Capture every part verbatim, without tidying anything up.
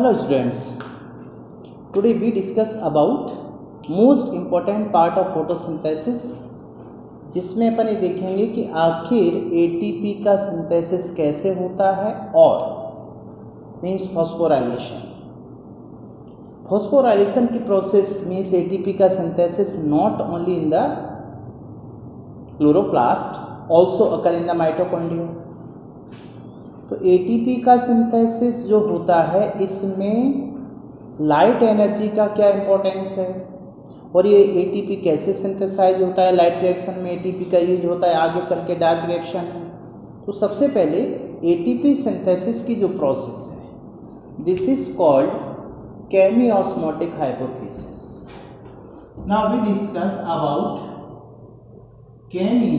Hello students, today we discuss about most important part of photosynthesis, जिसमें अपन ये देखेंगे कि आखिर एटीपी का सिंथेसिस कैसे होता है और मीन्स फॉस्फोराइलेशन। फॉस्फोराइलेशन की प्रोसेस मीन्स एटीपी का synthesis not only in the chloroplast also occur in the mitochondria. तो एटीपी का सिंथेसिस जो होता है इसमें लाइट एनर्जी का क्या इम्पोर्टेंस है और ये एटीपी कैसे सिंथेसाइज होता है। लाइट रिएक्शन में एटीपी का यूज होता है, आगे चल के डार्क रिएक्शन में। तो सबसे पहले एटीपी सिंथेसिस की जो प्रोसेस है this is called chemiosmotic hypothesis. Now we discuss about chemi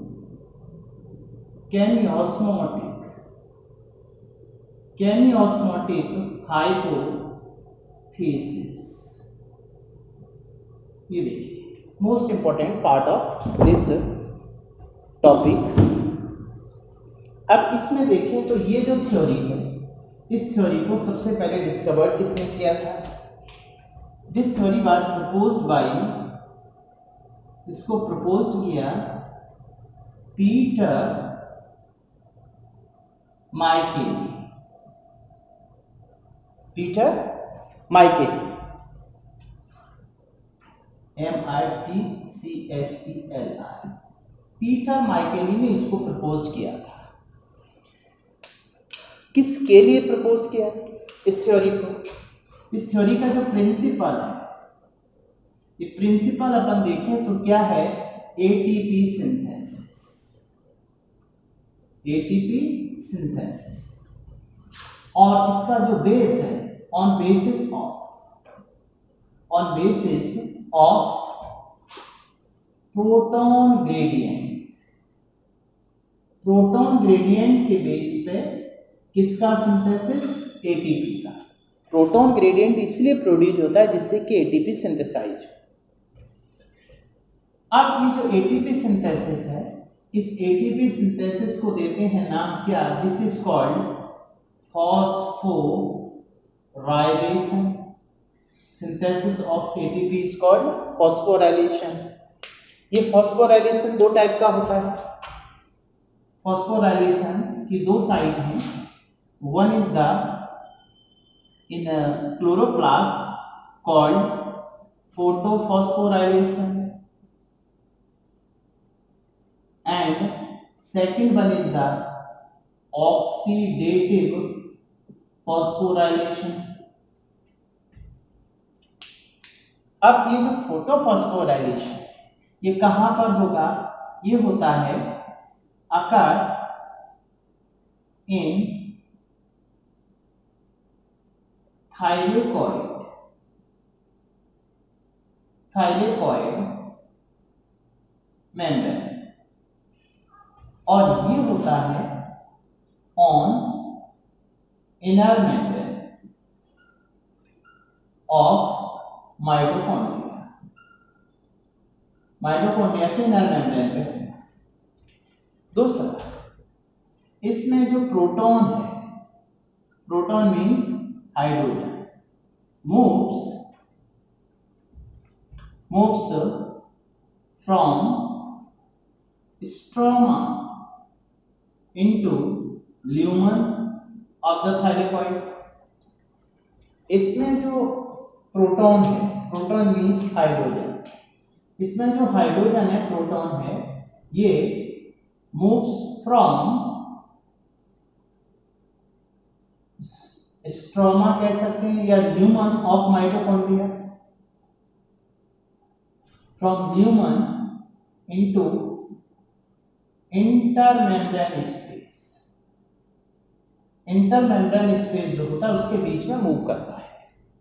chemiosmotic chemiosmotic hypothesis. ये देखिए most important part of this topic. अब इसमें देखें तो ये जो थ्योरी है इस थ्योरी को सबसे पहले डिस्कवर्ड किसने किया था। This theory was proposed by, इसको प्रपोज्ड किया Peter Mitchell. Peter Mitchell, M I T C H E L I, Peter Mitchell ने इसको प्रपोज किया था। किसके लिए प्रपोज किया इस थ्योरी को? इस थ्योरी का जो प्रिंसिपल है, ये प्रिंसिपल अपन देखें तो क्या है, एटीपी सिंथेसिस। एटीपी सिंथेसिस और इसका जो बेस है on basis of on basis of proton gradient. Proton gradient के बेस पे किसका सिंथेसिस? एटीपी का। प्रोटॉन ग्रेडियंट इसलिए प्रोड्यूस होता है जिससे कि एटीपी सिंथेसाइज हो। अब ये जो एटीपी सिंथेसिस है, इस एटीपी सिंथेसिस को देते हैं नाम क्या? This is called phosphorylation. Synthesis of A T P is called phosphorylation. ये phosphorylation दो टाइप का होता है। phosphorylation की दो साइट हैं। One is the in a chloroplast called photophosphorylation and second one is the oxidative phosphorylation. अब ये जो फोटोफॉस्फोराइलेशन ये कहां पर होगा? ये होता है अकर इन थाइलेकॉइड थाइलेकॉइड मेम्ब्रेन और ये होता है on inner membrane of mitochondria। Mitochondria के इनर मेम्ब्रेन पे। दूसरा, इसमें जो प्रोटॉन है, proton means hydrogen, moves moves from stroma into lumen of the thylakoid. इसमें जो प्रोटॉन है, प्रोटॉन मीन्स हाइड्रोजन, इसमें जो हाइड्रोजन है, प्रोटॉन है, ये मूव्स फ्रॉम स्ट्रोमा कह सकते हैं या lumen of mitochondria, from lumen into intermembrane space. Intermembrane space जो होता है उसके बीच में मूव करता है।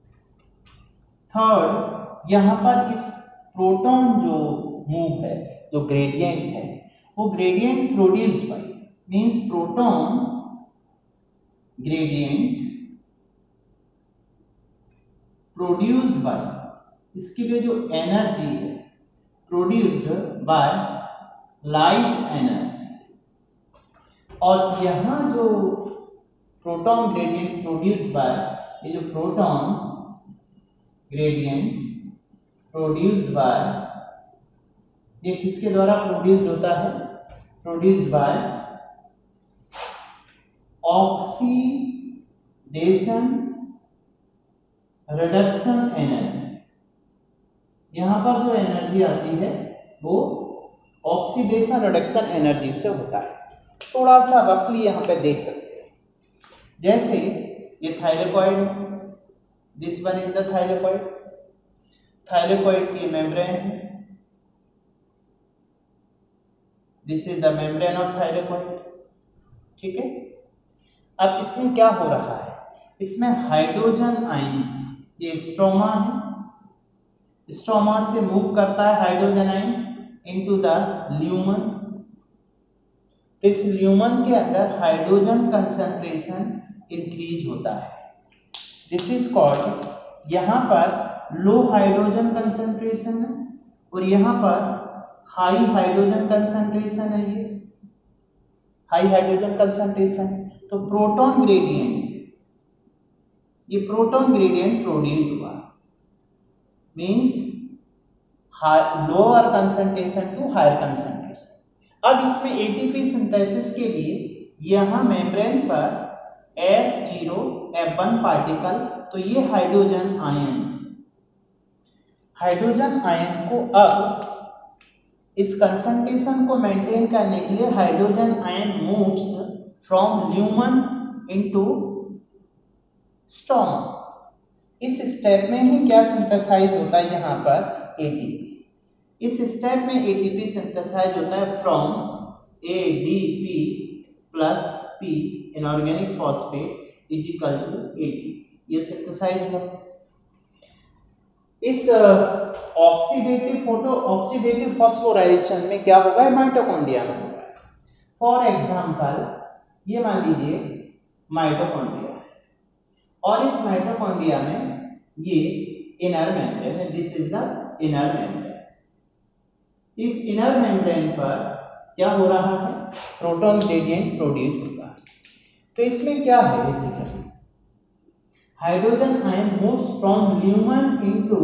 थर्ड, यहां पर इस प्रोटॉन जो मूव है, जो ग्रेडियंट है, वो gradient produced by means proton gradient produced by, इसके लिए जो एनर्जी है प्रोड्यूस्ड बाय लाइट एनर्जी। और यहां जो प्रोटॉन ग्रेडियंट प्रोड्यूस्ड बाय ये जो प्रोटॉन ग्रेडियंट प्रोड्यूस्ड बाय, ये किसके द्वारा प्रोड्यूस्ड होता है? Produced by oxidation reduction energy. यहां पर जो एनर्जी आती है वो ऑक्सीडेशन रिडक्शन एनर्जी से होता है। थोड़ा सा रफली यहाँ पे देख सकते हैं, जैसे ये थाइलेकॉइड है, this one is the thylakoid, thylakoid की मेम्ब्रेन है, this is the membrane of thylakoid. ठीक है, अब इसमें क्या हो रहा है? इसमें हाइड्रोजन आयन, ये स्ट्रोमा है, स्ट्रोमा से मूव करता है hydrogen ion into the lumen. इस ल्यूमन के अंदर हाइड्रोजन कंसंट्रेशन इंक्रीज होता है। दिस इज कॉल्ड, यहाँ पर लो हाइड्रोजन कंसंट्रेशन है और यहाँ पर हाई हाइड्रोजन कंसंट्रेशन है, ये हाई हाइड्रोजन कंसंट्रेशन। तो प्रोटॉन ग्रेडियंट, ये प्रोटॉन ग्रेडियंट प्रोड्यूस हुआ, means lower concentration to higher concentration. अब इसमें एटीपी सिंथेसिस के लिए यहाँ मेम्ब्रेन पर F zero F one particle, तो ये हाइड्रोजन आयन, हाइड्रोजन आयन को अब इस कंसंट्रेशन को मेंटेन करने के लिए hydrogen ion moves from lumen into stroma. इस स्टेप में ही क्या सिंथेसाइज होता है? यहाँ पर एटीपी। इस स्टेप में एटीपी सिंथेसाइज होता है from ADP plus P inorganic phosphate is equal to ATP, ये सिंथेसाइज हुआ। इस ऑक्सीडेटिव फोटो ऑक्सीडेटिव फॉस्फोराइलेशन में क्या होगा? माइटोकॉन्ड्रिया में होगा। फॉर एग्जांपल ये मान लीजिए माइटोकॉन्ड्रिया, और इस माइटोकॉन्ड्रिया में ये इनर मेम्ब्रेन है, this is the inner membrane. इस इनर मेम्ब्रेन पर क्या हो रहा है? प्रोटॉन ग्रेडियंट प्रोड्यूस होगा। तो इसमें क्या है? Basically hydrogen ion moves from lumen into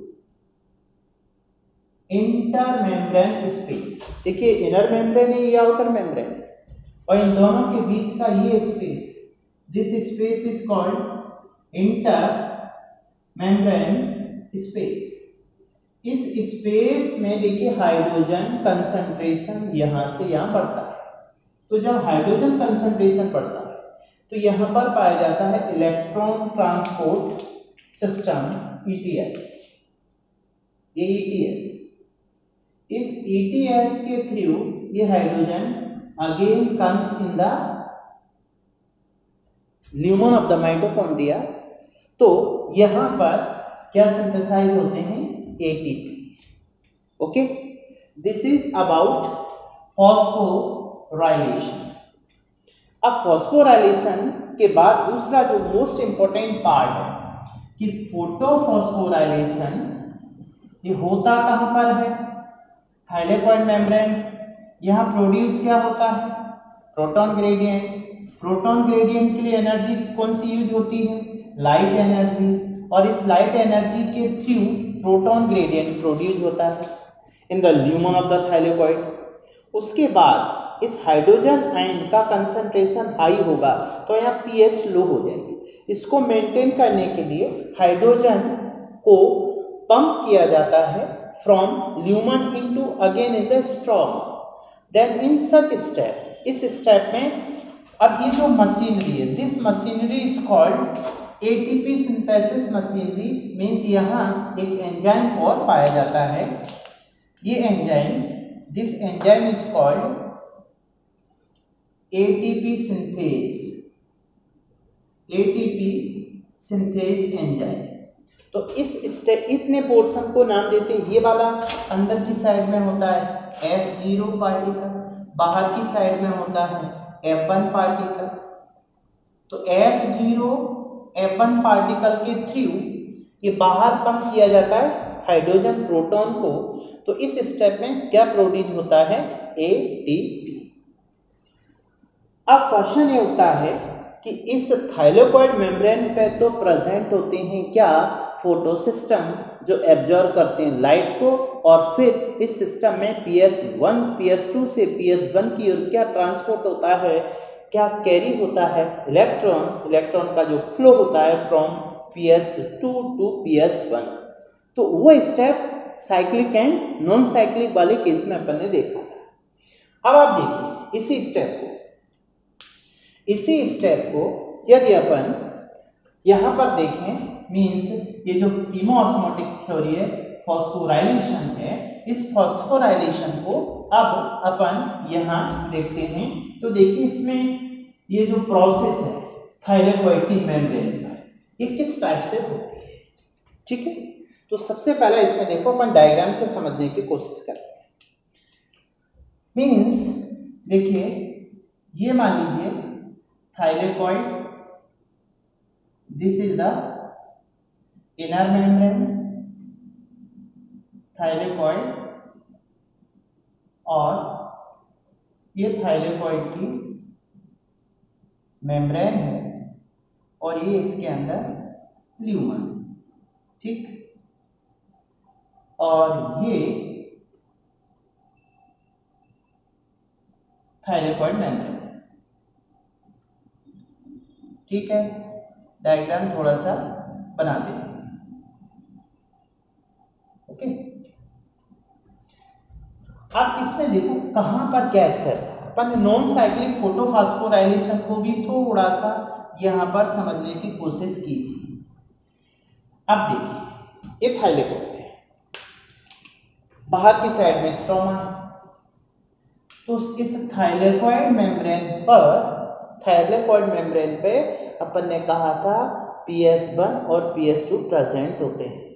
inter membrane space. देखिए इनर मेम्ब्रेन है, ये आउटर मेम्ब्रेन, और इन दोनों के बीच का ये space, this space is called inter membrane space. इस स्पेस में देखिए हाइड्रोजन कंसंट्रेशन यहां से यहां बढ़ता है। तो जब हाइड्रोजन कंसंट्रेशन बढ़ता है तो यहां पर पाया जाता है इलेक्ट्रॉन ट्रांसपोर्ट सिस्टम, ईटीएस। ये ईटीएस, इस ईटीएस के थ्रू ये hydrogen again comes in the lumen of the mitochondria. तो यहां पर क्या सिंथेसाइज होते हैं? ATP. Okay, this is about phosphorylation. अब फॉस्फोराइलेशन के बाद दूसरा जो मोस्ट इंपॉर्टेंट पार्ट है कि फोटोफॉस्फोराइलेशन ये होता कहां पर है? Thylakoid membrane. यहां प्रोड्यूस क्या होता है? Proton gradient. प्रोटॉन ग्रेडियंट के लिए एनर्जी कौन सी यूज होती है? Light energy. और इस लाइट एनर्जी के थ्रू प्रोटॉन ग्रेडियंट प्रोड्यूस होता है in the lumen of the thylakoid. उसके बाद इस हाइड्रोजन आयन का कंसंट्रेशन हाई होगा तो यहाँ पीएच लो हो जाएगी। इसको मेंटेन करने के लिए हाइड्रोजन को पंप किया जाता है from lumen into again in the stroma. Then in such step, इस स्टेप में अब ये जो मशीनरी है, this machinery is called ATP synthesis machinery. Means यहाँ एक एंजाइम और पाया जाता है। ये enzyme, this enzyme is called ATP synthase, ATP synthase enzyme. तो इस स्टेप इतने पोर्शन को नाम देते हैं। ये वाला अंदर की साइड में होता है एफ जीरो पार्टिकल, बाहर की साइड में होता है एफ वन पार्टिकल। तो F zero F one particle के थ्रू ये बाहर पंप किया जाता है हाइड्रोजन प्रोटॉन को। तो इस स्टेप में क्या प्रोड्यूस होता है? एटीपी। अब क्वेश्चन ये उठता है कि इस थाइलेकॉइड मेम्ब्रेन पे तो प्रेजेंट होते हैं क्या, फोटो सिस्टम जो एब्जॉर्ब करते हैं लाइट को, और फिर इस सिस्टम में P S one P S two से पी एस वन की ओर क्या ट्रांसपोर्ट होता है, क्या कैरी होता है इलेक्ट्रॉन, इलेक्ट्रॉन का जो फ्लो होता है from P S two two P S one. तो वो step cyclic and non cyclic वाले केस में अपन ने देखा था। अब आप देखिए इसी स्टेप को इसी स्टेप को यदि अपन यहाँ पर देखें, मीन्स ये जो कीमोऑस्मोटिक थ्योरी है, फॉस्फोराइलेशन है, इस फॉस्फोराइलेशन को अब अपन यहाँ देखते हैं। तो देखिए इसमें ये जो प्रोसेस है थाइलेकॉइड मेम्ब्रेन का, ये किस टाइप से होती है, ठीक है। तो सबसे पहले इसमें देखो अपन डायग्राम से समझने की कोशिश करते हैं। मीन्स देखिए ये मान लीजिए thylakoid, this is the inner membrane thylakoid, और ये थाइलेकॉइड की मेम्ब्रेन है और ये इसके अंदर ल्यूमन, ठीक। और ये थाइलेकॉइड मेम्ब्रेन, ठीक है। डायग्राम थोड़ा सा बना दें, ओके। आप इसमें देखो कहां पर क्या स्टेप है, अपन नॉन साइक्लिक फोटोफॉस्फोराइलेशन को भी थोड़ा सा यहां पर समझने की कोशिश की थी। अब देखिए ये थाइलेकॉइड है, बाहर की साइड में स्ट्रोमा है, तो इस थाइलेकॉइड मेम्ब्रेन पर थाइलेकॉइड मेम्ब्रेन पे अपन ने कहा था पी एस वन और पी एस टू प्रेजेंट होते हैं।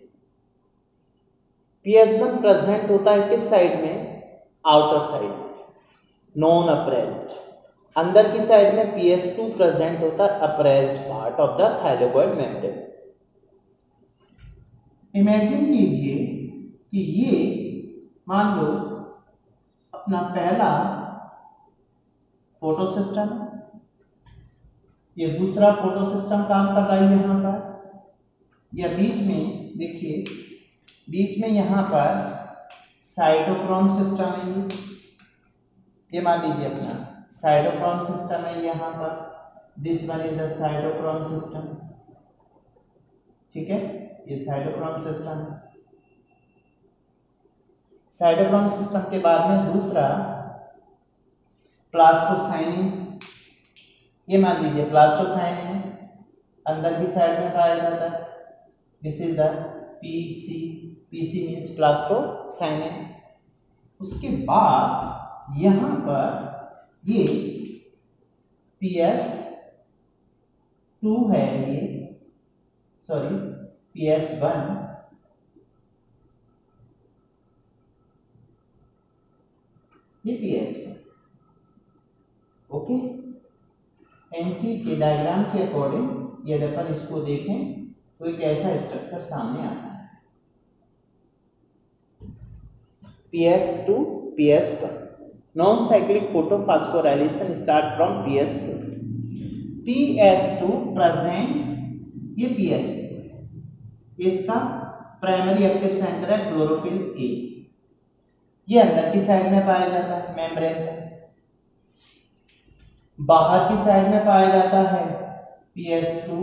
पी एस वन प्रेजेंट होता है किस साइड में, आउटर साइड, नॉन अप्रेस्ड। अंदर की साइड में पी एस टू प्रेजेंट होता है appressed part of the thylakoid membrane. Imagine कीजिए कि ये मान लो अपना पहला फोटो सिस्टम, ये दूसरा फोटो सिस्टम काम कर रहा है यहाँ पर, या बीच में देखिए बीच में यहाँ पर साइटोक्रोम सिस्टम है, ये ये मान लीजिए अपना साइटोक्रोम सिस्टम है यहाँ पर, this one is the cytochrome system, ठीक है। ये साइटोक्रोम सिस्टम, साइटोक्रोम सिस्टम के बाद में दूसरा प्लास्टोसाइनिन, ये मान लीजिए प्लास्टोसाइनिन है, अंदर की साइड में पाया जाता है, this is the PC, PC means plastocyanin. उसके बाद यहाँ पर ये पी एस टू है, ये सॉरी पी एस वन, ये P S one, okay. NC के डायग्राम के अकॉर्डिंग यदि अपन इसको देखें तो एक ऐसा स्ट्रक्चर सामने आता है, P S two P S one, non cyclic photophosphorylation start from P S two. P S two present, ये पी एस टू है, इसका प्राइमरी एक्टिव सेंटर है क्लोरोफिल ए, ये अंदर की साइड में पाया जाता है मेम्ब्रेन में, बाहर की साइड में पाया जाता है पी एस टू।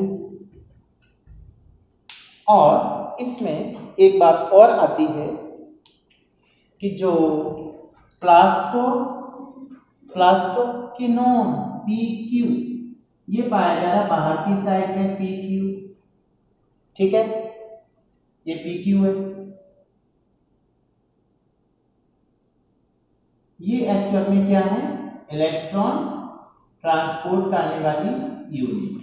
और इसमें एक बात और आती है कि जो प्लास्टो प्लास्टोक्विनोन पी क्यू, ये पाया जा रहा है बाहर की साइड में पी क्यू, ठीक है, ये पी क्यू है। ये एक्चुअल में क्या है, इलेक्ट्रॉन ट्रांसपोर्ट करने वाली यूनिट।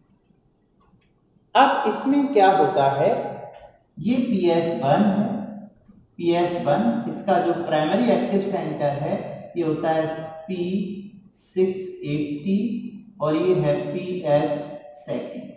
अब इसमें क्या होता है, ये पी एस वन है, पी एस वन इसका जो प्राइमरी एक्टिव सेंटर है ये होता है पी सिक्स एटी और ये है P S second.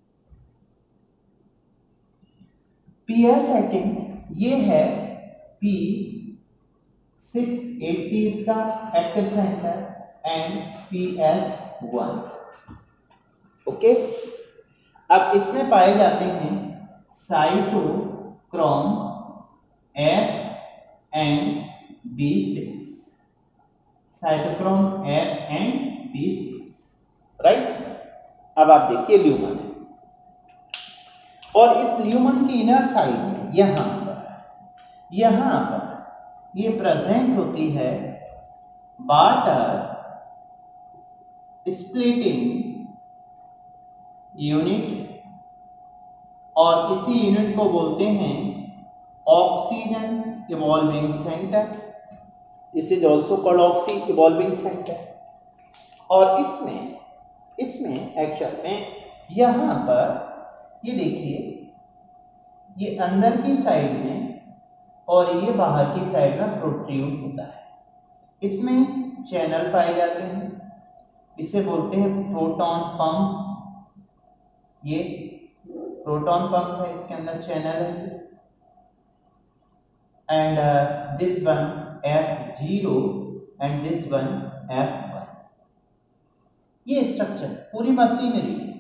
P S second ये है पी सिक्स एटी इसका active center and P S one. Okay. अब इसमें पाए जाते हैं cytochrome F and B six, cytochrome F and B six, right. अब आप देखिए ल्यूमन है, और इस ल्यूमन की इनर साइड में यहां पर यहां पर ये प्रेजेंट होती है वाटर स्प्लिटिंग यूनिट, और इसी यूनिट को बोलते हैं oxygen evolving center. This is also called oxy evolving center. और इसमें इसमें एक्चुअल में यहाँ पर ये देखिए, ये अंदर की साइड में और ये बाहर की साइड में प्रोट्रूड होता है। इसमें चैनल पाए जाते हैं, इसे बोलते हैं प्रोटॉन पंप। ये प्रोटॉन पंप है, इसके अंदर चैनल है। And this one F zero and this one F one. ये स्ट्रक्चर पूरी मशीनरी है।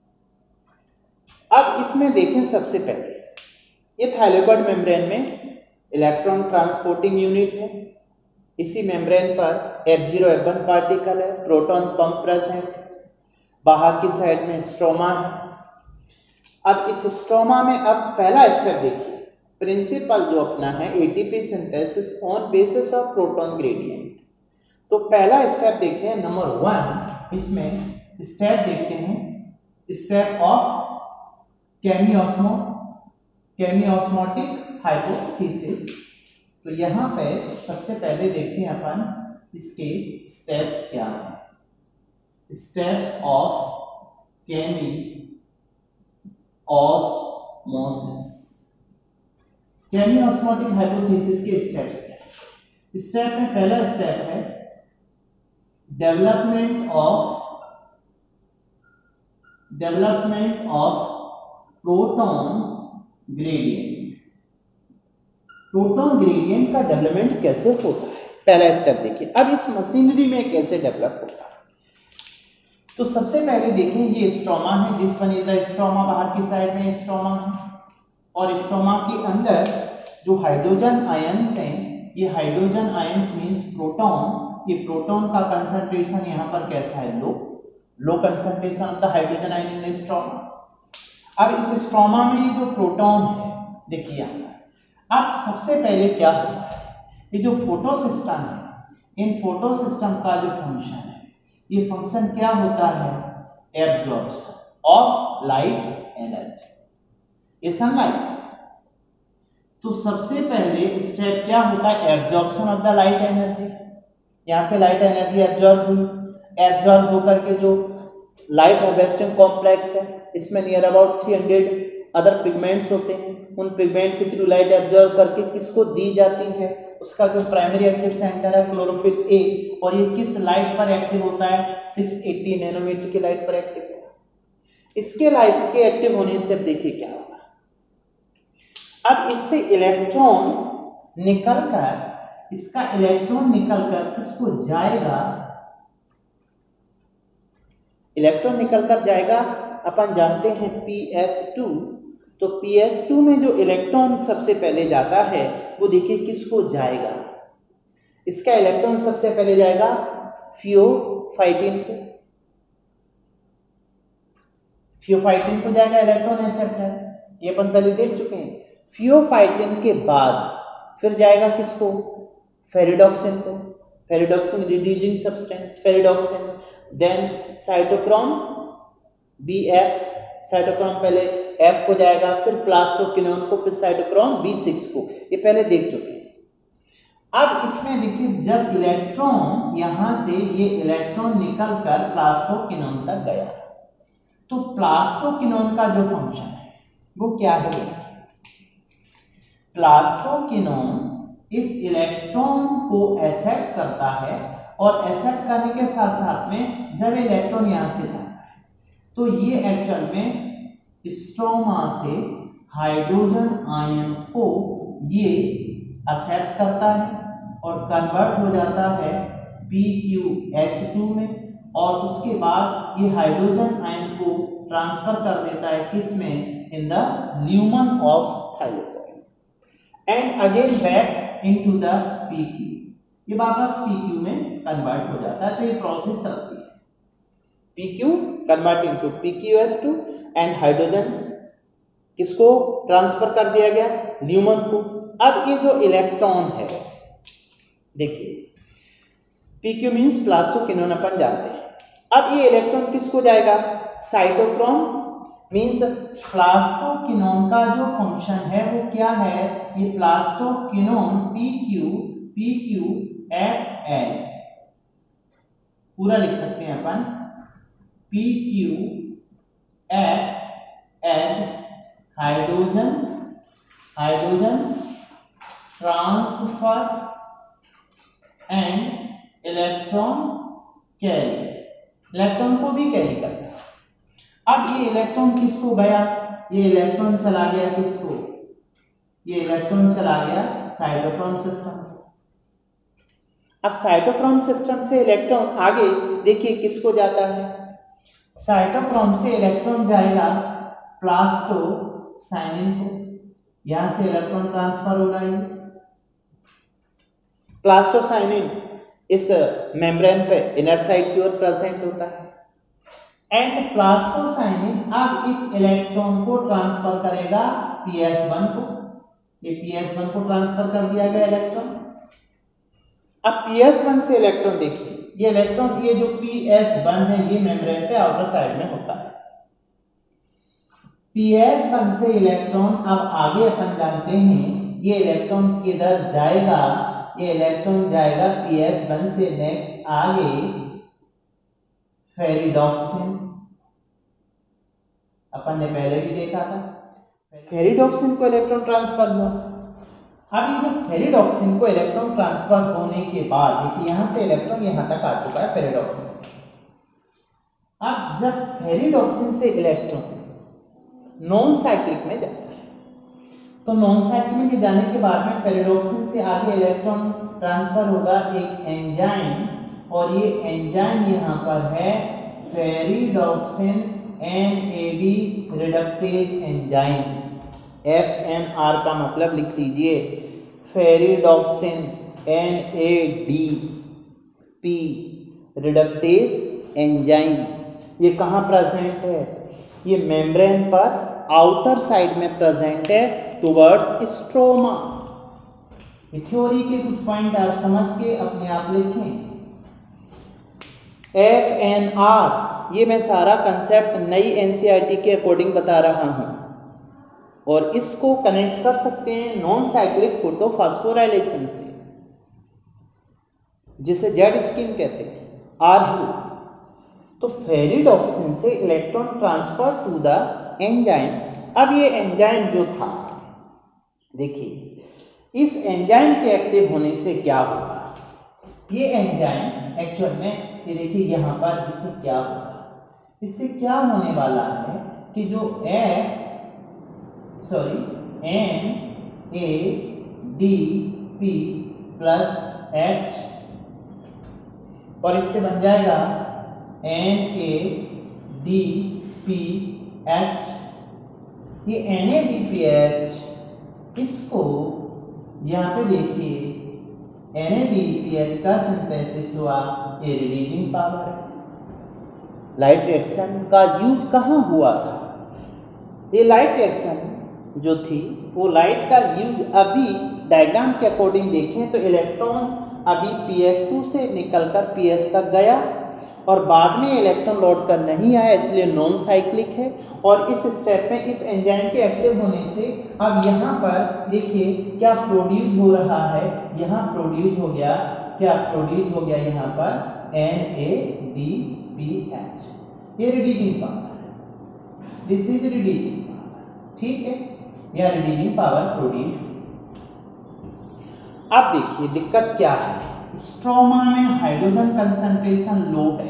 अब इसमें देखें, सबसे पहले ये थायलेकॉइड मेम्ब्रेन में इलेक्ट्रॉन ट्रांसपोर्टिंग यूनिट है। इसी मेम्ब्रेन पर F zero F one particle है, प्रोटॉन पंप प्रेजेंट, बाहर की साइड में स्ट्रोमा है। अब इस स्ट्रोमा में अब पहला स्टेप देखिए, प्रिंसिपल जो अपना है ATP synthesis on basis of proton gradient. तो पहला स्टेप देखते हैं, नंबर वन, इसमें स्टेप देखते हैं, step of chemiosmo chemiosmotic hypothesis. तो यहाँ पे सबसे पहले देखते हैं अपन इसके स्टेप्स क्या हैं। Steps of chemiosmosis. Chemiosmotic hypothesis के स्टेप्स क्या हैं? स्टेप में पहला स्टेप है development of development of proton gradient. Proton gradient का डेवलपमेंट कैसे होता है, पहला स्टेप देखिए। अब इस मशीनरी में कैसे डेवलप होता है, तो सबसे पहले देखें, ये स्ट्रोमा है, जिस पर इधर स्ट्रोमा, बाहर की साइड में स्ट्रोमा है, और स्ट्रोमा के अंदर जो हाइड्रोजन आयंस हैं, ये हाइड्रोजन आयंस मींस प्रोटॉन। ये प्रोटॉन का कंसंट्रेशन यहाँ पर कैसा है, low low concentration of the hydrogen ion in stroma. अब इस स्ट्रोमा में ये जो प्रोटॉन है, देखिए यहाँ अब सबसे पहले क्या होता है, ये जो फोटो सिस्टम है, इन फोटो सिस्टम का जो फंक्शन है, ये फंक्शन क्या होता है, एब्जॉर्प्शन ऑफ लाइट एनर्जी, ये सनलाइट। तो सबसे पहले स्टेप क्या होता है, absorption of the light energy. यहां से लाइट एनर्जी एब्जॉर्ब हुई, एब्जॉर्ब होकर के जो लाइट हार्वेस्टिंग कॉम्प्लेक्स है, इसमें near about three hundred other pigments होते हैं। उन पिगमेंट के थ्रू लाइट एब्जॉर्ब करके किसको दी जाती है, उसका जो प्राइमरी एक्टिव सेंटर है क्लोरोफिल ए, और ये किस लाइट पर एक्टिव होता है, सिक्स एटी नैनोमीटर की लाइट पर एक्टिव होता है। इसके लाइट के एक्टिव होने से अब देखिए क्या होगा, अब इससे इलेक्ट्रॉन निकलकर, इसका इलेक्ट्रॉन निकलकर किसको जाएगा, इलेक्ट्रॉन निकलकर जाएगा, अपन जानते हैं पी एस टू। तो पी एस टू में जो इलेक्ट्रॉन सबसे पहले जाता है, वो देखिए किसको जाएगा, इसका इलेक्ट्रॉन सबसे पहले जाएगा फियोफाइटिन को, फियोफाइटिन को जाएगा इलेक्ट्रॉन एक्सेप्टर, ये अपन पहले देख चुके हैं। फियोफाइटिन के बाद फिर जाएगा किसको, फेरिडॉक्सिन को, ferredoxin reducing substance ferredoxin, then cytochrome B F, cytochrome पहले एफ को जाएगा, फिर प्लास्टोक्विनोन को, फिर साइटोक्रोम बी सिक्स को, ये पहले देख चुके हैं। अब इसमें देखिए, जब इलेक्ट्रॉन यहां से ये इलेक्ट्रॉन निकलकर प्लास्टोक्विनोन तक गया, तो प्लास्टोक्विनोन का जो फंक्शन है वो क्या है, प्लास्टोक्विनोन इस इलेक्ट्रॉन को एक्सेप्ट करता है, और एक्सेप्ट करने के साथ साथ में जब इलेक्ट्रॉन यहां से जाता है, तो ये एक्चुअल में स्ट्रोमा से हाइड्रोजन आयन को ये एक्सेप्ट करता है और कन्वर्ट हो जाता है पी क्यू एच टू में, और उसके बाद ये हाइड्रोजन आयन को ट्रांसफर कर देता है किस में, in the lumen of thylakoid and again back into the PQ, ये वापस पीक्यू में कन्वर्ट हो जाता है। तो ये प्रोसेस चलती है, PQ convert into PQS two and hydrogen किसको ट्रांसफर कर दिया गया, ल्यूमन को। अब ये जो इलेक्ट्रॉन है देखिए, पीक्यू मीन्स प्लास्टोक्विनोन अपन जानते हैं। अब ये इलेक्ट्रॉन किसको जाएगा, साइटोक्रोम मीन्स प्लास्टोक्विनोन का जो फंक्शन है वो क्या है, ये plastoquinone PQ PQ act as, पूरा लिख सकते हैं अपन, PQ act as hydrogen hydrogen transfer and electron carry, electron को भी कैरी करता है। अब ये इलेक्ट्रॉन किसको गया, ये इलेक्ट्रॉन चला गया किसको, ये इलेक्ट्रॉन चला गया साइटोक्रोम सिस्टम। अब साइटोक्रोम सिस्टम से इलेक्ट्रॉन आगे देखिए किसको जाता है, साइटोक्रोम से इलेक्ट्रॉन जाएगा प्लास्टोसाइनिन को, यहां से इलेक्ट्रॉन ट्रांसफर हो रहा है। प्लास्टोसाइनिन इस मेम्ब्रेन पे इनर साइड की ओर प्रेजेंट होता है एंड प्लास्टोसाइनिन अब इस इलेक्ट्रॉन को ट्रांसफर करेगा पी एस वन को, ये पी एस वन को ट्रांसफर कर दिया गया इलेक्ट्रॉन। अब पी एस वन से इलेक्ट्रॉन देखिए, ये इलेक्ट्रॉन ये जो पी एस वन है ये मेम्ब्रेन पे आउटर साइड में होता है। पी एस वन से इलेक्ट्रॉन अब आगे अपन जानते हैं ये इलेक्ट्रॉन किधर जाएगा, ये इलेक्ट्रॉन जाएगा पी एस वन से नेक्स्ट आगे फेरिडॉक्सिन, अपन ने पहले भी देखा था, फेरिडॉक्सिन को इलेक्ट्रॉन ट्रांसफर हुआ। अब ये जो फेरिडॉक्सिन को इलेक्ट्रॉन ट्रांसफर होने के बाद देखिए यहां से इलेक्ट्रॉन यहां तक आ चुका है फेरिडॉक्सिन। अब जब फेरिडॉक्सिन से इलेक्ट्रॉन नॉन साइक्लिक में जाता है तो नॉन साइक्लिक में जाने के बाद में फेरिडॉक्सिन से आगे इलेक्ट्रॉन ट्रांसफर होगा एक एंजाइम, और ये एंजाइम यहाँ पर है ferredoxin N A D reductase enzyme, F N R का मतलब लिख लीजिए, ferredoxin N A D P reductase enzyme. ये कहाँ प्रेजेंट है, ये मेम्ब्रेन पर आउटर साइड में प्रेजेंट है टुवर्ड्स स्ट्रोमा। थ्योरी के कुछ पॉइंट आप समझ के अपने आप लिखें। एफ एन आर ये मैं सारा कंसेप्ट नई एनसीईआरटी के अकॉर्डिंग बता रहा हूं और इसको कनेक्ट कर सकते हैं नॉन साइक्लिक फोटोफॉस्फोराइलेशन से, जिसे जेड स्किन कहते हैं, आर यू। तो फेरिडॉक्सिन से electron transfer to the enzyme. अब ये एंजाइम जो था देखिए, इस एंजाइम के एक्टिव होने से क्या होगा, ये एंजाइम एक्चुअल में ये देखिए यहाँ पर इससे क्या होगा, इससे क्या होने वाला है कि जो F sorry N A D P plus H और इससे बन जाएगा N A D P H. ये N A D P H इसको यहाँ पे देखिए N A D P H का सिंथेसिस हुआ, ये रिड्यूसिंग पावर है। लाइट रिएक्शन का यूज कहाँ हुआ था, ये लाइट रिएक्शन जो थी वो लाइट का यूज अभी डायग्राम के अकॉर्डिंग देखें तो इलेक्ट्रॉन अभी पी एस टू से निकलकर पी एस तक गया और बाद में इलेक्ट्रॉन लौट कर नहीं आया, इसलिए नॉन साइक्लिक है। और इस स्टेप में इस एंजाइम के एक्टिव होने से अब यहाँ पर देखिए क्या प्रोड्यूस हो रहा है, यहाँ प्रोड्यूस हो गया, क्या प्रोड्यूस हो गया यहाँ पर N A D P H, ये रिड्यूसिंग पावर है, दिस इज रिड्यूसिंग पावर, ठीक है, यह रिड्यूसिंग पावर प्रोड्यूस। अब देखिए दिक्कत क्या है, स्ट्रोमा में हाइड्रोजन कंसंट्रेशन लो है।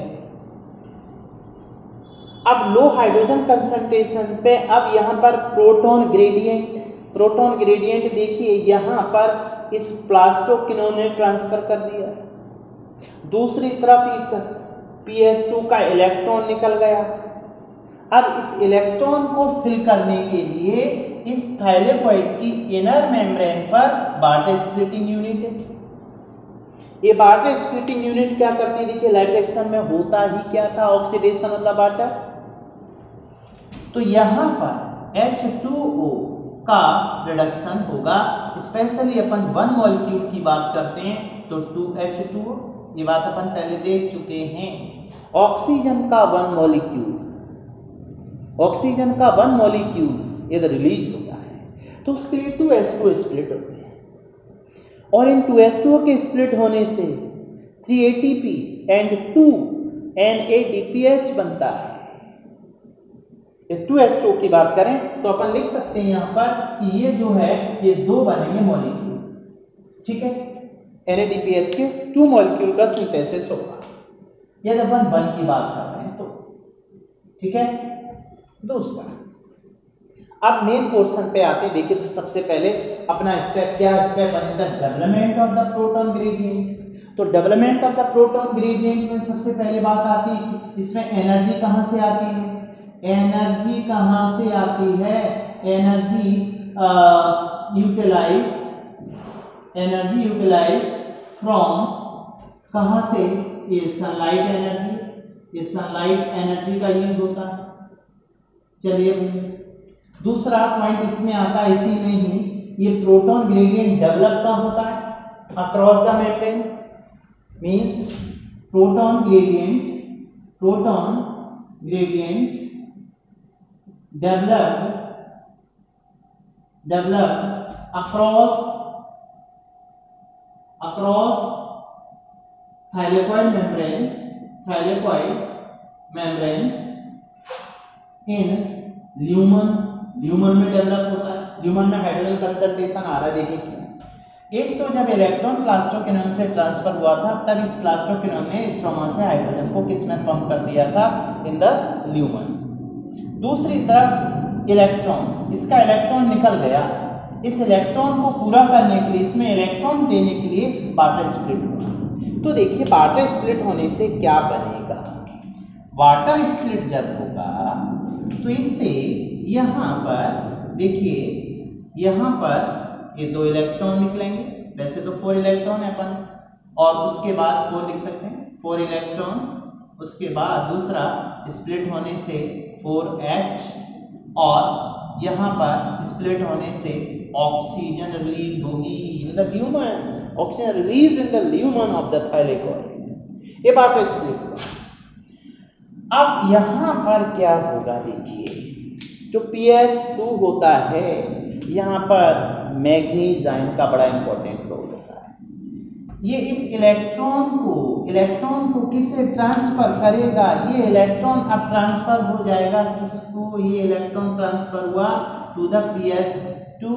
अब लो हाइड्रोजन कंसंट्रेशन पे अब यहाँ पर प्रोटॉन ग्रेडियंट, प्रोटॉन ग्रेडियंट देखिए यहाँ पर इस प्लास्टोक्विनोन ने ट्रांसफर कर दिया, दूसरी तरफ इस पी एस टू का इलेक्ट्रॉन निकल गया। अब इस इलेक्ट्रॉन को फिल करने के लिए इस थाइलेकोइड की इनर मेम्ब्रेन पर बार्टर स्प्लिटिंग यूनिट है। ये बार्टर स्प्लिटिंग यूनिट क्या करती है, देखिए लाइट एक्शन में होता ही क्या था, ऑक्सीडेशन ऑफ द बार्टर। तो यहाँ पर एच टू ओ का रिडक्शन होगा, स्पेशली अपन वन मॉलिक्यूल की बात करते हैं तो टू एच टू ओ, ये बात अपन पहले देख चुके हैं। ऑक्सीजन का वन मॉलिक्यूल ऑक्सीजन का वन मॉलिक्यूल यदि रिलीज होता है तो उसके लिए two H two O split होते हैं, और इन टू एच टू ओ के स्प्लिट होने से three A T P and two N A D P H बनता है। टू एच टू ओ की बात करें तो अपन लिख सकते हैं यहाँ पर कि ये जो है ये दो बनेंगे मॉलिक्यूल, ठीक है। N A D P H के टू मॉलिक्यूल का सिंथेसिस होगा यदि अपन वन की बात कर रहे हैं तो, ठीक है। दूसरा, अब मेन पोर्शन पे आते हैं। देखिए तो सबसे पहले अपना स्टेप क्या स्टेप बनता है, development of the proton gradient. तो development of the proton gradient में सबसे पहले बात आती है, इसमें एनर्जी कहाँ से आती है, एनर्जी कहाँ से आती है, energy utilize energy utilize from कहाँ से, ये सनलाइट एनर्जी, ये सनलाइट एनर्जी का यूज होता है। चलिए दूसरा पॉइंट इसमें आता है, इसी में ही ये प्रोटॉन ग्रेडियंट डेवलप का होता है across the membrane, means proton gradient proton gradient develop develop across across thylakoid membrane thylakoid membrane in lumen lumen में डेवलप होता है। ल्यूमन में हाइड्रोजन कंसंट्रेशन आ रहा है, देखिए क्यों। एक तो जब इलेक्ट्रॉन प्लास्टोक्विनोन से ट्रांसफर हुआ था तब इस प्लास्टोक्विनोन ने स्ट्रोमा से हाइड्रोजन को किस में पंप कर दिया था, इन द ल्यूमन। दूसरी तरफ इलेक्ट्रॉन, इसका इलेक्ट्रॉन निकल गया, इस इलेक्ट्रॉन को पूरा करने के लिए, इसमें इलेक्ट्रॉन देने के लिए वाटर स्प्लिट हुआ। तो देखिए वाटर स्प्लिट होने से क्या बनेगा, वाटर स्प्लिट जब होगा तो इससे यहाँ पर देखिए, यहाँ पर ये दो इलेक्ट्रॉन निकलेंगे, वैसे तो फोर इलेक्ट्रॉन है अपन, और उसके बाद फोर लिख सकते हैं, फोर इलेक्ट्रॉन, उसके बाद दूसरा स्प्लिट होने से फोर एच, और यहाँ पर स्प्लिट होने से ऑक्सीजन रिलीज होगी in the lumen, oxygen release in the lumen of the thylakoid, ये वाटर स्प्लिट हुआ। अब यहाँ पर क्या होगा, देखिए जो पी एस टू होता है यहाँ पर मैग्नीज आयन का बड़ा इंपॉर्टेंट रोल होता है। ये इस इलेक्ट्रॉन को इलेक्ट्रॉन को किसे ट्रांसफर करेगा, ये इलेक्ट्रॉन अब ट्रांसफर हो जाएगा किसको, ये इलेक्ट्रॉन ट्रांसफर हुआ to the P S two,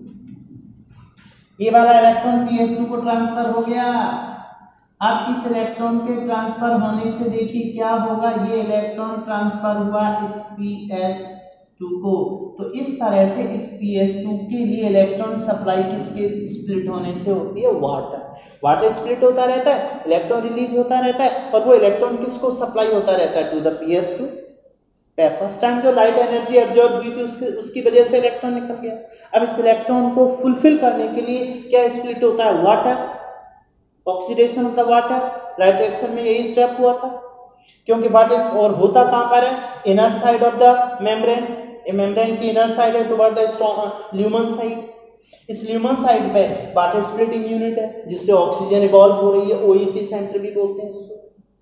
ये वाला इलेक्ट्रॉन पी एस टू को ट्रांसफर हो गया। अब इस इलेक्ट्रॉन के ट्रांसफर होने से देखिए क्या होगा, ये इलेक्ट्रॉन ट्रांसफर हुआ इस पी एस टू को, तो इस तरह से इस पी एस टू के लिए इलेक्ट्रॉन सप्लाई किसके स्प्लिट होने से होती है, वाटर वाटर स्प्लिट होता रहता है, इलेक्ट्रॉन रिलीज होता रहता है, और वो इलेक्ट्रॉन किसको सप्लाई होता रहता है, to the P S two. First time जो लाइट एनर्जी एब्जॉर्ब हुई थी उसके उसकी वजह से इलेक्ट्रॉन निकल गया। अब इस इलेक्ट्रॉन को फुलफिल करने के लिए क्या स्प्लिट होता है, water, oxidation of the water. Light reaction में यही स्टेप हुआ था, क्योंकि वाटर और होता कहाँ पर है, inner side of the membrane, membrane की इनर साइड है toward the strong lumen side. इस ल्यूमन साइड पे वाटर स्प्लिटिंग यूनिट है जिससे ऑक्सीजन इवॉल्व हो रही है, ओईसी सेंटर भी बोलते हैं इसको।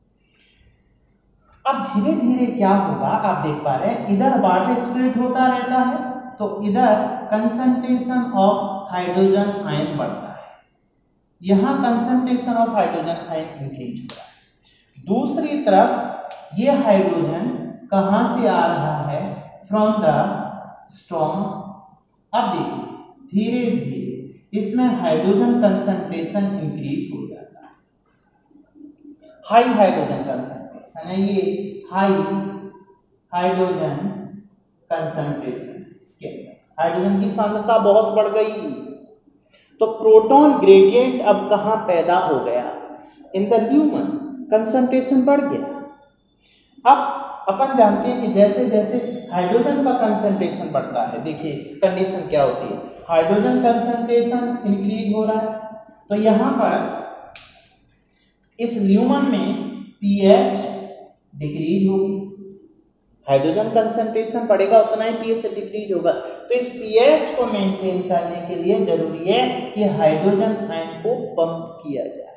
अब धीरे धीरे क्या होगा, आप देख पा रहे हैं इधर वाटर स्प्लिट होता रहता है तो इधर कंसंट्रेशन ऑफ हाइड्रोजन आयन बढ़ता है, यहाँ concentration of hydrogen ion increase हो रहा है। दूसरी तरफ ये हाइड्रोजन कहाँ से आ रहा है, फ्रॉम द स्ट्रॉमा। अब देखिए धीरे धीरे इसमें हाइड्रोजन कंसंट्रेशन इंक्रीज हो जाता है, हाई हाइड्रोजन कंसंट्रेशन है ये, हाई हाइड्रोजन कंसंट्रेशन, इसके अंदर हाइड्रोजन की सांद्रता बहुत बढ़ गई, तो प्रोटॉन ग्रेडियंट अब कहाँ पैदा हो गया, इन द ल्यूमन, कंसंट्रेशन बढ़ गया। अब अपन जानते हैं कि जैसे जैसे हाइड्रोजन का कंसंट्रेशन बढ़ता है, देखिए कंडीशन क्या होती है, हाइड्रोजन कंसंट्रेशन इंक्रीज हो रहा है, तो यहाँ पर इस ल्यूमन में पीएच डिक्रीज होगी, हाइड्रोजन कंसंट्रेशन बढ़ेगा उतना ही पीएच डिक्रीज होगा। तो इस पीएच को मेंटेन करने के लिए जरूरी है कि हाइड्रोजन आयन को पंप किया जाए।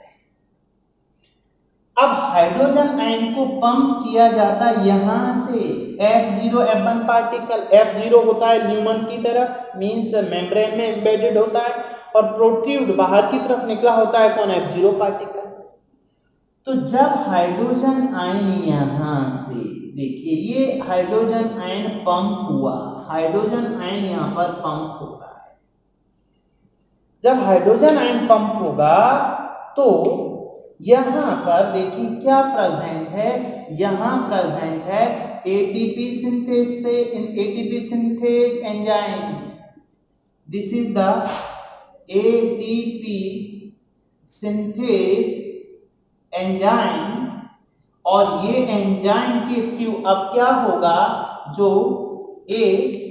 अब हाइड्रोजन आयन को पंप किया जाता है यहां से F zero F one particle, F zero होता है ल्यूमन की तरफ, मींस मेम्ब्रेन में एम्बेडेड होता है, और प्रोट्रूड बाहर की तरफ निकला होता है कौन, एफ जीरो पार्टिकल। तो जब हाइड्रोजन आयन यहां से, देखिए ये हाइड्रोजन आयन पंप हुआ, हाइड्रोजन आयन यहां पर पंप हो रहा है। जब हाइड्रोजन आयन पंप होगा तो यहां पर देखिए क्या प्रेजेंट है, यहां प्रेजेंट है एटीपी सिंथेस से ATP synthase enzyme, this is the ATP synthase enzyme, और ये एंजाइम के थ्रू अब क्या होगा, जो ए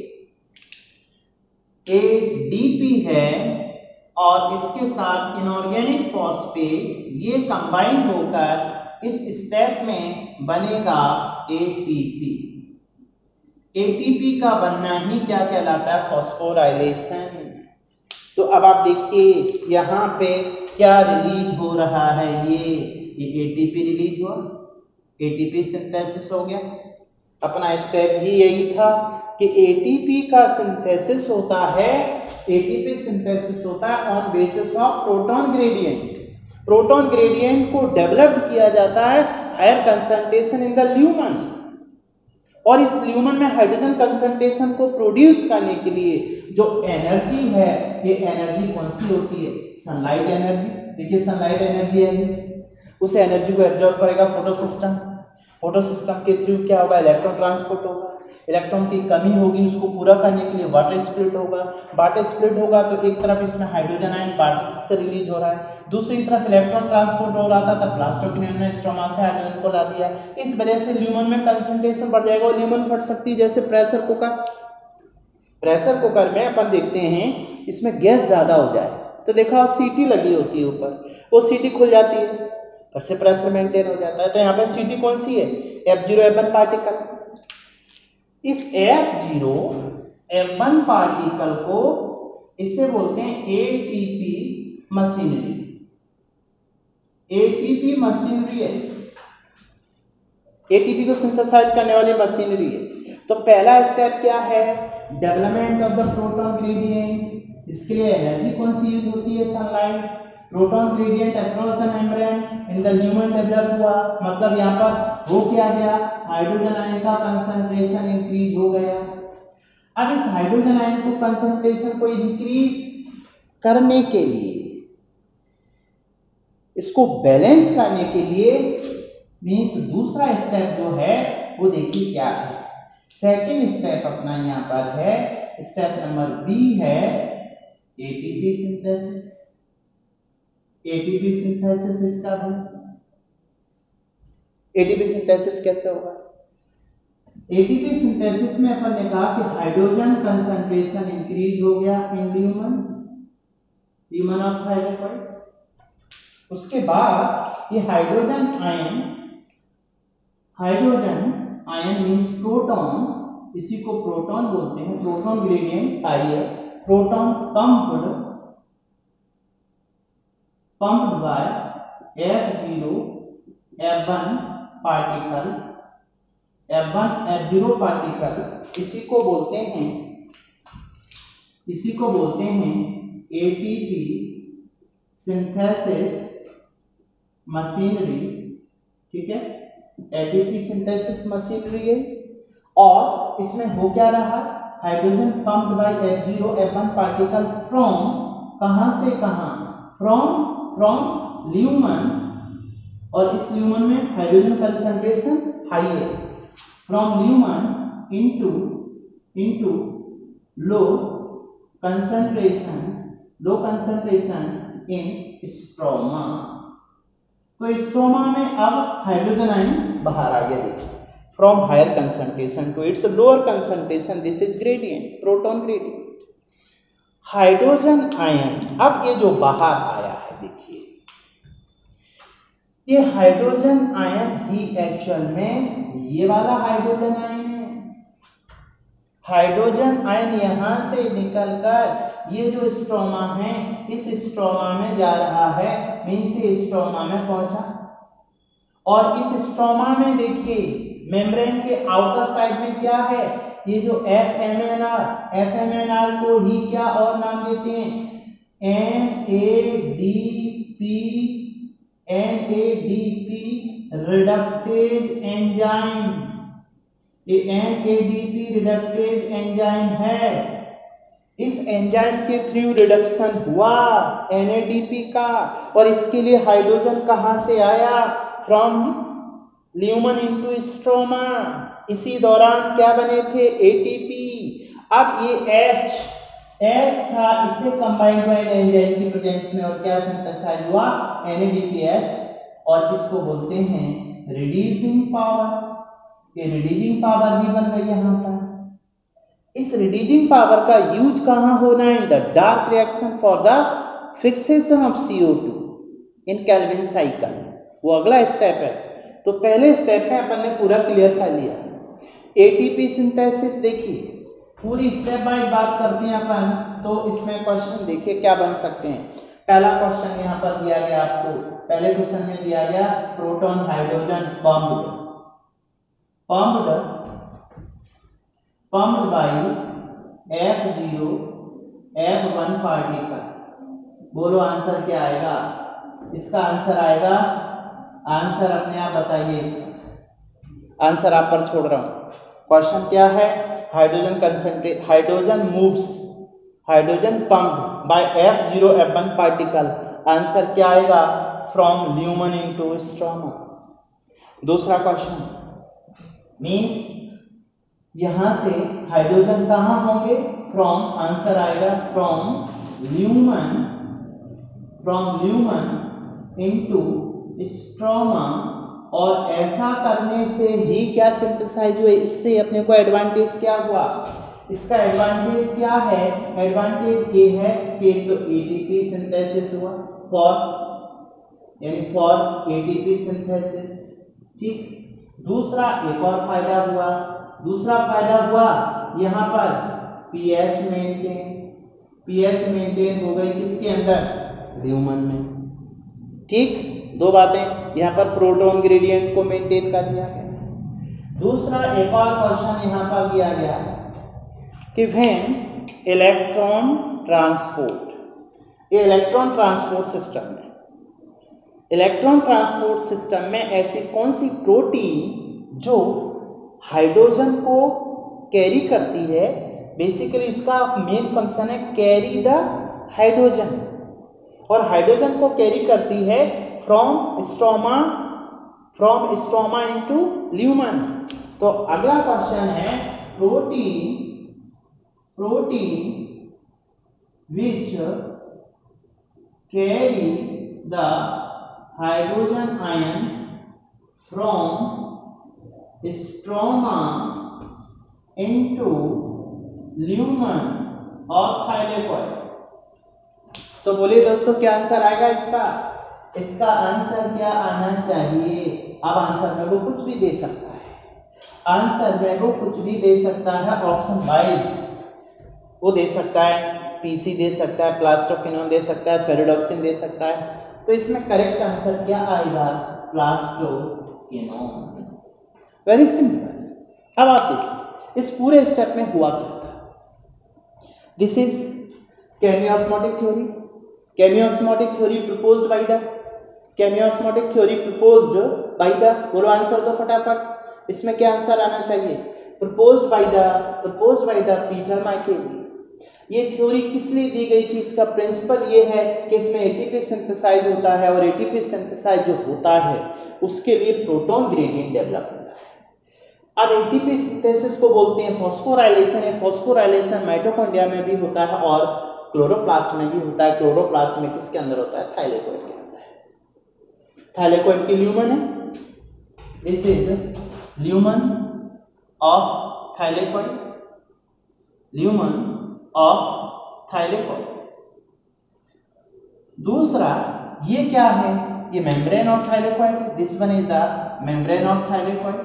एडीपी है और इसके साथ इनऑर्गेनिक फॉस्फेट ये कंबाइन होकर इस स्टेप में बनेगा एटीपी। एटीपी का बनना ही क्या कहलाता है, फॉस्फोराइलेशन। तो अब आप देखिए यहाँ पे क्या रिलीज हो रहा है, ये ये एटीपी रिलीज हुआ, एटीपी सिंथेसिस हो गया। अपना स्टेप ही यही था कि एटीपी का सिंथेसिस होता है, एटीपी सिंथेसिस होता है on basis of proton gradient. Proton gradient को डेवलप किया जाता है higher concentration in the lumen, और इस ल्यूमन में हाइड्रोजन कंसंट्रेशन को प्रोड्यूस करने के लिए जो एनर्जी है, ये एनर्जी कौन सी होती है, सनलाइट एनर्जी। देखिए सनलाइट एनर्जी है, उस एनर्जी को एब्जॉर्ब करेगा फोटो सिस्टम, फोटो सिस्टम के थ्रू क्या होगा, इलेक्ट्रॉन ट्रांसपोर्ट होगा, इलेक्ट्रॉन की कमी होगी उसको पूरा करने के लिए वाटर स्प्लिट होगा, वाटर स्प्लिट होगा तो एक तरफ इसमें हाइड्रोजन आयन पार्टिकल से रिलीज हो रहा है, दूसरी तरफ इलेक्ट्रॉन ट्रांसपोर्ट हो रहा था, तब प्लास्टोक्विनोन ने स्ट्रोमा से हाइड्रोजन को ला दिया। इस वजह से ल्यूमन में कंसंट्रेशन बढ़ जाएगा और ल्यूमन फट सकती है। जैसे प्रेशर कुकर, प्रेशर कुकर में अपन देखते हैं इसमें गैस ज़्यादा हो जाए तो देखा सीटी लगी होती है ऊपर, वो सीटी खुल जाती है, फिर से प्रेशर मेंटेन हो जाता है। तो यहाँ पे सीटी कौन सी है, F zero F one particle. इस F zero F one particle को इसे बोलते हैं एटीपी मशीनरी, एटीपी मशीनरी है, एटीपी को सिंथेसाइज करने वाली मशीनरी है। तो पहला स्टेप क्या है, development of the proton gradient. इसके लिए एनर्जी कौन सी यूज होती है, sunlight. Proton gradient across the membrane in the lumen develop हुआ, मतलब यहाँ पर हो क्या गया, हाइड्रोजन आयन का कंसंट्रेशन इंक्रीज हो गया। अब इस हाइड्रोजन आयन को कंसंट्रेशन को इंक्रीज करने के लिए, इसको बैलेंस करने के लिए, मीन्स दूसरा स्टेप जो है वो देखिए क्या है। सेकेंड स्टेप अपना यहाँ पर है, स्टेप नंबर बी है एटीपी सिंथेसिस। एटीपी सिंथेसिस इसका है, एटीपी सिंथेसिस कैसे होगा, एटीपी सिंथेसिस में अपन ने कहा कि हाइड्रोजन कंसंट्रेशन इंक्रीज हो गया in lumen, lumen of thylakoid. उसके बाद ये hydrogen ion, hydrogen ion means proton, इसी को प्रोटॉन बोलते हैं, प्रोटॉन ग्रेडियंट आई है, proton pumped pumped by F zero F one particle, F one F zero particle, इसी को बोलते हैं, इसी को बोलते हैं एटीपी सिंथेसिस मशीनरी। ठीक है, एटीपी सिंथेसिस मशीनरी है, और इसमें हो क्या रहा, hydrogen pumped by F zero F one particle from, कहां से कहां, फ्रॉम फ्रॉम ल्यूमन, और इस ल्यूमन में हाइड्रोजन कंसंट्रेशन हाई है, from lumen into into low concentration, low concentration in stroma. तो स्ट्रोमा में अब हाइड्रोजन आयन बाहर आ गया, देखिए from higher concentration to its lower concentration. This is gradient, proton gradient. Hydrogen ion, अब ये जो बाहर आया है देखिए, ये हाइड्रोजन आयन ही एक्चुअल में ये वाला हाइड्रोजन आयन है। हाइड्रोजन आयन यहां से निकलकर ये जो स्ट्रोमा है इस स्ट्रोमा में जा रहा है, मीन से स्ट्रोमा में पहुंचा, और इस स्ट्रोमा में देखिए मेम्ब्रेन के आउटर साइड में क्या है, ये जो F M N R, F M N R को ही क्या और नाम देते हैं, N A D P, N A D P reductase enzyme. ये N A D P reductase enzyme है, इस एंजाइम के थ्रू रिडक्शन हुआ एन ए डी पी का, और इसके लिए हाइड्रोजन कहां से आया, फ्रॉम ल्यूमन इनटू स्ट्रोमा। इसी दौरान क्या बने थे, ए टी पी। अब ये H H था, इसे कंबाइंड बाय एंजाइम की प्रेजेंस में और क्या सिंथेसाइज हुआ, N A D P H, और इसको बोलते हैं रिड्यूसिंग पावर। ये रिड्यूसिंग पावर भी बन गई यहाँ पर। इस रिड्यूसिंग पावर का यूज कहाँ होना है, in the dark reaction for the fixation of C O two in Calvin cycle. वो अगला स्टेप है। तो पहले स्टेप में अपन ने पूरा क्लियर कर लिया। एटीपी सिंथेसिस देखिए, पूरी स्टेप बाय बात करते हैं अपन, तो इसमें क्वेश्चन देखिए क्या बन सकते हैं। पहला क्वेश्चन यहाँ पर दिया गया आपको, पहले क्वेश्चन में दिया गया proton hydrogen pumped pumped pumped by F zero F one particle. बोलो आंसर क्या आएगा, इसका आंसर आएगा, आंसर अपने आप बताइए, इसका आंसर आप पर छोड़ रहा हूं। क्वेश्चन क्या है, hydrogen concentrate hydrogen moves hydrogen pump by F zero F one particle. Answer क्या आएगा, फ्रॉम ल्यूमन इनटू स्ट्रोमा। दूसरा क्वेश्चन मींस यहां से हाइड्रोजन कहां होंगे, फ्रॉम, आंसर आएगा from lumen from lumen into stroma. और ऐसा करने से ही क्या सिंथेसाइज हुए, इससे अपने को एडवांटेज क्या हुआ, इसका एडवांटेज क्या है, एडवांटेज ये है कि एक तो एटीपी सिंथेसिस हुआ फॉर यानी फॉर एटीपी सिंथेसिस, ठीक। दूसरा एक और फायदा हुआ, दूसरा फायदा हुआ यहाँ पर पीएच मेंटेन पीएच मेंटेन हो गई किसके अंदर, ल्यूमन में, ठीक। दो बातें, यहाँ पर प्रोटॉन ग्रेडियंट को मेंटेन कर दिया गया। दूसरा एक और क्वेश्चन यहाँ पर दिया गया कि व्हेन इलेक्ट्रॉन ट्रांसपोर्ट, ये इलेक्ट्रॉन ट्रांसपोर्ट सिस्टम में इलेक्ट्रॉन ट्रांसपोर्ट सिस्टम में ऐसी कौन सी प्रोटीन जो हाइड्रोजन को कैरी करती है, बेसिकली इसका मेन फंक्शन है कैरी द हाइड्रोजन, और हाइड्रोजन को कैरी करती है from stroma from stroma into lumen. तो अगला क्वेश्चन है protein protein which carry the hydrogen ion from stroma into lumen और थाइलेकोइड। तो बोलिए दोस्तों क्या आंसर आएगा इसका, इसका आंसर क्या आना चाहिए। अब आंसर में वो कुछ भी दे सकता है, आंसर में वो कुछ भी दे सकता है, ऑप्शन वाइज वो दे सकता है, पीसी दे सकता है, प्लास्टोक्विनोन दे सकता है, फेरिडोक्सिन दे सकता है। तो इसमें करेक्ट आंसर क्या आएगा, प्लास्टोक्विनोन। Very simple. अब आप देखिए इस पूरे स्टेप में हुआ क्या था। This is chemiosmotic theory chemiosmotic theory proposed by the chemiosmotic theory proposed by the बोलो आंसर दो फटाफट। इसमें क्या आंसर आना चाहिए, proposed by the proposed by the Peter Mitchell. ये थ्योरी किस लिए दी गई थी, इसका प्रिंसिपल ये है कि इसमें एटीपी सिंथेसाइज होता है, और एटीपी सिंथेसाइज जो होता है उसके लिए प्रोटॉन ग्रेडियंट डेवलप होता है। अब एटीपी सिंथेसिस को बोलते हैं फॉस्फोराइलेशन। है फॉस्फोराइलेशन माइटोकॉन्ड्रिया में भी होता है और क्लोरोप्लास्ट में भी होता है। क्लोरोप्लास्ट में किसके अंदर होता है, थाइलेकोइड के अंदर है। थाइलेकोइड की ल्यूमन है, this is lumen of thylakoid, lumen of thylakoid. दूसरा ये क्या है, ये membrane of thylakoid, this one is the membrane of thylakoid,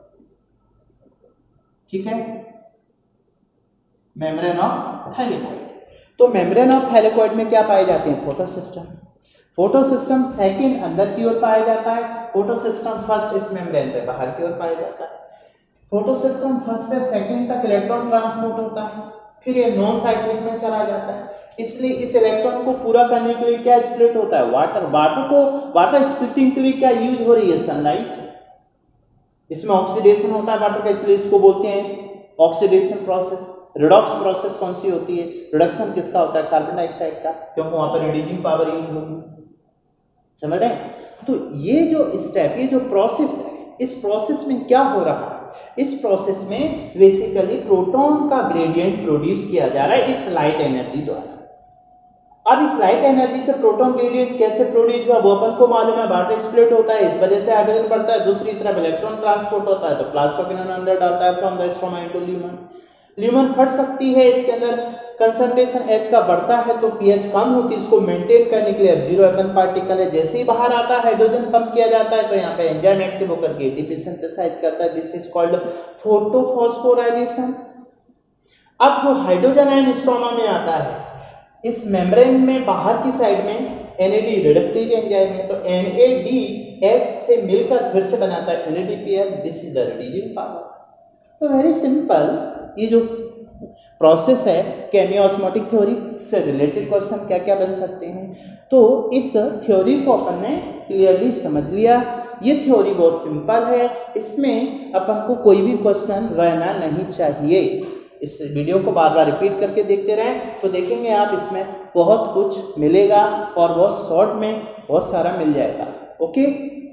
ठीक है, मेम्ब्रेन ऑफ थाइलेकॉइड। तो मेम्ब्रेन ऑफ थाइलेकॉइड में क्या पाए जाते हैं, फोटोसिस्टम। फोटोसिस्टम सेकंड अंदर की ओर पाया जाता है, फोटोसिस्टम फर्स्ट इस मेम्ब्रेन पे बाहर की ओर पाया जाता है। फोटोसिस्टम फर्स्ट से सेकंड तक इलेक्ट्रॉन ट्रांसपोर्ट होता है, फिर ये नॉन साइक्लिक में चला जाता है। इसलिए इस इलेक्ट्रॉन को पूरा करने के लिए क्या स्प्लिट होता है, वाटर। वाटर को वाटर स्प्लिटिंग के लिए क्या यूज हो रही है, सनलाइट। इसमें ऑक्सीडेशन होता है वाटर का, इसलिए इसको बोलते हैं ऑक्सीडेशन प्रोसेस। रिडॉक्स प्रोसेस कौन सी होती है, रिडक्शन किसका होता है, कार्बन डाइऑक्साइड का, क्योंकि वहां पर रिड्यूसिंग पावर यूज होगी, समझ रहे हैं। तो ये जो स्टेप, ये जो प्रोसेस है, इस प्रोसेस में क्या हो रहा है, इस प्रोसेस में बेसिकली प्रोटॉन का ग्रेडियंट प्रोड्यूस किया जा रहा है इस लाइट एनर्जी द्वारा। अब इस लाइट एनर्जी से प्रोटॉन ग्रेडियंट कैसे प्रोड्यूस हुआ वो अपन को मालूम है, वाटर स्प्लिट होता है, इस वजह से हाइड्रोजन बढ़ता है, दूसरी तरफ इलेक्ट्रॉन ट्रांसपोर्ट होता है, तो प्लास्टोक्विनोन अंदर डालता है from the stroma into lumen. Lumen फट सकती है, इसके अंदर कंसंट्रेशन H का बढ़ता है तो pH कम होती है, इसको मेंटेन करने के लिए अब जीरो एपन पार्टिकल है, जैसे ही बाहर आता है हाइड्रोजन पंप किया जाता है तो यहाँ पे एंजाइम एक्टिव होकर के एटीपी सिंथेसाइज करता है, दिस इज कॉल्ड फोटोफॉस्फोराइलेशन। अब जो हाइड्रोजन आयन स्ट्रोमा में आता है, इस मेम्ब्रेन में बाहर की साइड में N A D reductive enzyme है, तो N A D S से मिलकर फिर से बनाता है N A D P H, this is the reducing power. तो वेरी सिंपल, ये जो प्रोसेस है केमियोस्मोटिक थ्योरी से रिलेटेड क्वेश्चन क्या क्या बन सकते हैं, तो इस थ्योरी को अपन ने क्लियरली समझ लिया। ये थ्योरी बहुत सिंपल है, इसमें अपन को कोई भी क्वेश्चन रहना नहीं चाहिए। इस वीडियो को बार बार रिपीट करके देखते रहें तो देखेंगे आप, इसमें बहुत कुछ मिलेगा और बहुत शॉर्ट में बहुत सारा मिल जाएगा। ओके।